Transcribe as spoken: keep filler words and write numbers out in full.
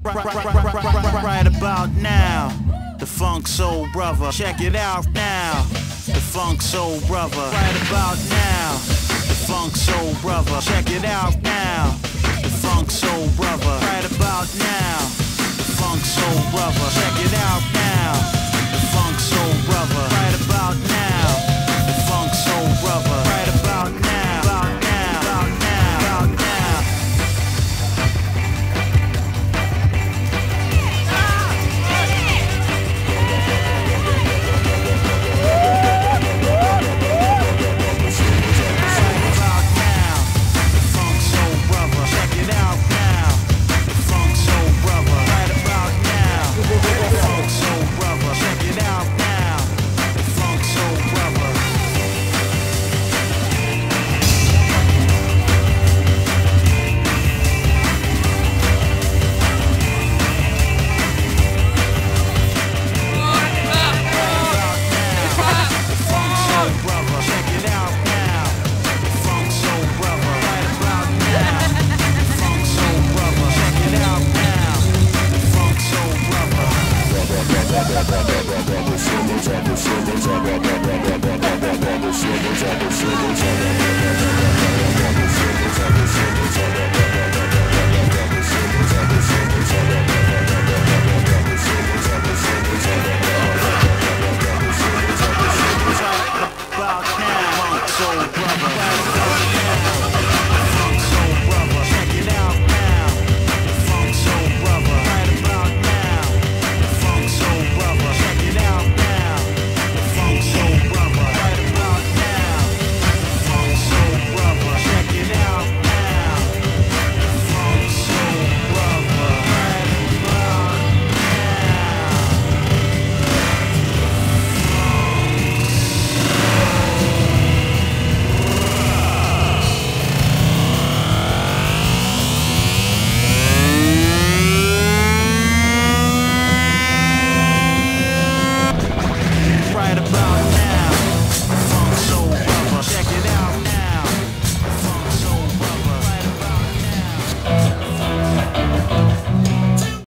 Right, right, right, right, right, right, right about now, the Funk Soul Brother. Check it out now, the Funk Soul Brother. Right about now, the Funk Soul Brother. Check it out now, the Funk Soul Brother. Right about now, the Funk Soul Brother. Check it out now.